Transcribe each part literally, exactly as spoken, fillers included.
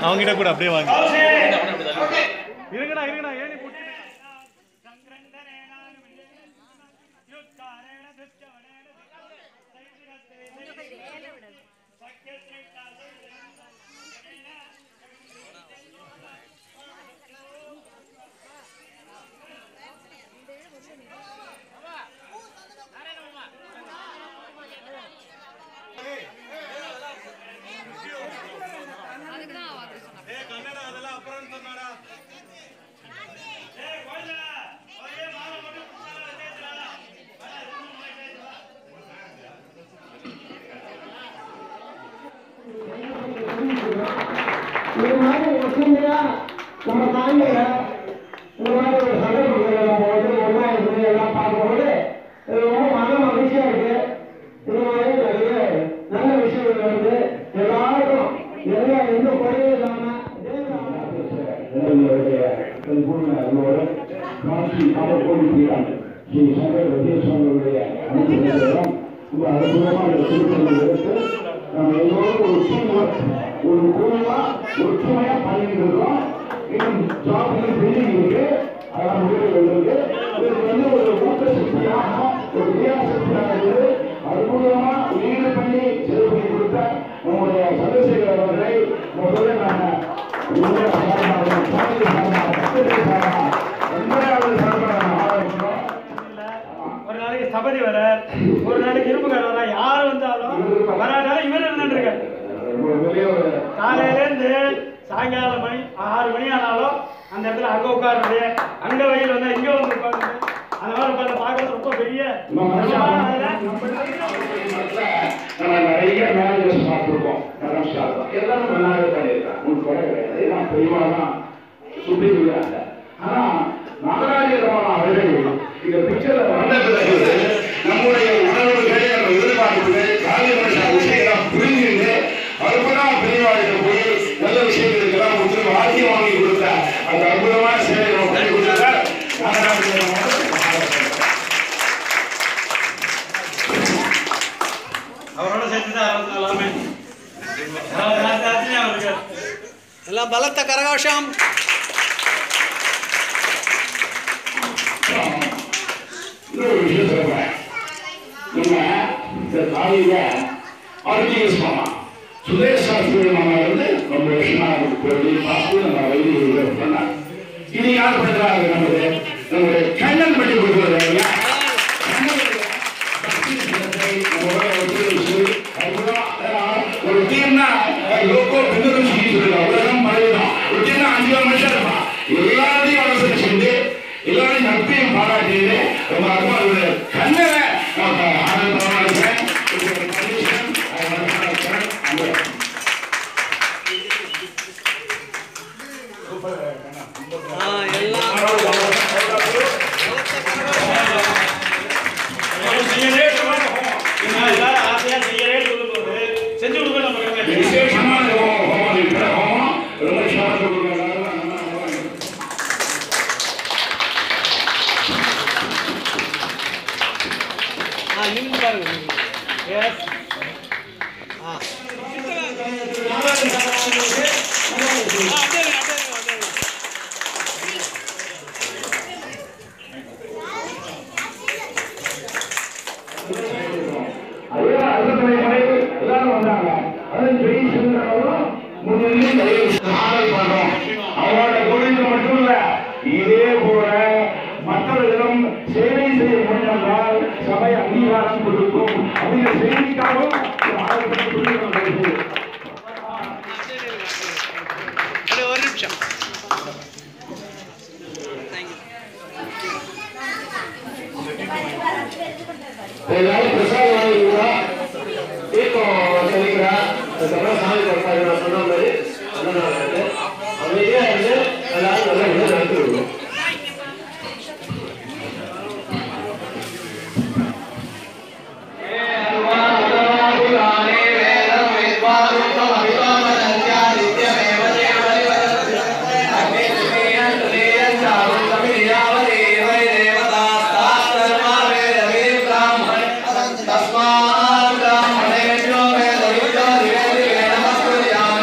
அவங்கிட்ட கூட அப்படியே வாங்க. இருங்கடா இருங்கடா ஏனி போட்டு இது மாதிரி ஒற்றுமையா நம்ம தாண்டில இந்த மாதிரி ஒரு சந்தர்ப்பங்களை நம்ம வந்து ஒன்றா இருந்து எல்லாம் பார்க்கும்போது ரொம்ப மன மகிழ்ச்சியா இருக்கு. இது மாதிரி நிறைய நல்ல விஷயங்கள் வந்து எல்லாருக்கும் எல்லா எந்த குறையும் இல்லாம காட்சி காலக்கோடிக்கிறாங்க ஸ்ரீ சங்கர ரஜேஸ்வரனுடைய அனுபவம் ரொம்ப அற்புதமாக எடுத்து நம்ம எல்லோரும் ஒரு டீம் ஒரு குழுவா ஒற்றுமையா பண்ணிட்டு இருக்கோம். இன்னும் ஜாப்கள் பெண்டிங் இருக்கு, அதெல்லாம் முடிவு இருக்கு. இதுக்கு வந்து ஒரு ஊக்க சக்தியாக ஒரு வித்தியாசக்தியாக இருந்து அற்புதமா ஈடு பண்ணி செலவு பண்ணி கொடுத்த நம்முடைய சந்திரசேகர் அவர்களை முதல்ல நாங்கள் ஒரு நாளைக்கு சபதி வர ஒரு நாளைக்கு இரும்புகார் வர யாரு வந்தாலும் வராதால இவர் இருந்துருக்க காலையில இருந்து சாயங்காலம் மணி ஆறு மணி ஆனாலும் அந்த இடத்துல அங்க உட்காருது, அங்க வெயில் வந்தா இங்க வந்து உட்காருது. அந்த மாதிரி உட்காந்து பார்க்கறது ரொம்ப பெரிய நிறைய மேனேஜர்ஸ் பார்த்துருக்கோம். எல்லாரும் நல்லாவே பண்ணியிருக்காங்க, உங்களுக்கு குறை கிடையாது. நான் பெரியவாதான் சுற்றி விடுறாங்க. ஆனா நாகராஜரமான அவர்கள் இந்த பிக்சர்ல வந்த பிறகு நம்முடைய உணர்வுகள் நம்ம எதிர்பார்ப்புகள் காலையில் விஷயங்கள்லாம் புரிஞ்சுட்டு அற்புதமாக பெரியவாழ்கிட்ட போய் நல்ல விஷயங்களுக்கெல்லாம் ஒருத்தர் வாழ்க்கை வாங்கி கொடுத்த அந்த அற்புதமான சேவை நம்ம பண்ணி கொடுத்தார் நாகராஜரமான. அவரோட சேர்த்துதான் எல்லாமே எல்லாம் பலத்த கரகோஷம். இன்னொரு விஷயம் சொல்றேன், நம்ம இந்த காலையில ஆர்டிஎஸ் மாமா சுதேஷ் சாஸ்திரி மாமா வந்து ரொம்ப வருஷமா பார்த்து நம்ம வைத்திய பண்ணார். இது யார் பண்றாங்க? நம்முடைய நம்முடைய கண்ணன் பண்ணி கொடுக்குறது. ஒரு டீம்னா லோகோ பின்னரும் சொல்லிட்டு உலகம் மழைதான். ஒரு டீம்னா அஞ்சு மனுஷன் இருப்பான். எல்லாத்தையும் அவசரம் செஞ்சு எல்லாரையும் நட்பையும் பாராட்டியது ரொம்ப அருமையாக கண்ணனை ஆனந்தமாக இருக்கிறேன். செஞ்சு கொடுக்க விசேஷமான ஹோமம் இருக்கிற ஹோமம் ரொம்ப சிறப்பாக நின்று பாருங்க. எஸ் ஆ எல்லாரும் வந்தாங்க. அதான் ஜெய் சந்திரனும் முன்னிலை ஆடல் பண்றோம். அவரோட கோவிலுக்கு மட்டும் இல்ல, இதே போல மற்றவர்களிடம் சேவை செய்ய முடிந்தால் சபை அங்கீகாரம் கொடுக்கும் அப்படிங்கிற செய்திக்காகவும் ஒரு நிமிஷம். பிரசாத் வாங்கிக்கிறா இப்போ சொல்லிக்கிறா சாமி பிரசாத் சொன்ன மாதிரி அமைதியா இருந்து எல்லாரும் நல்லா இருந்து நடத்தி விடுவோம். Tasma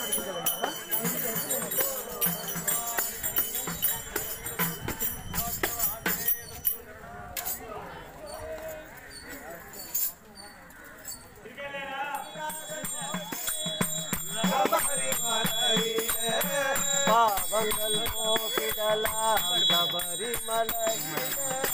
பாவங்கள் போக்கிடலாம் சபரிமலை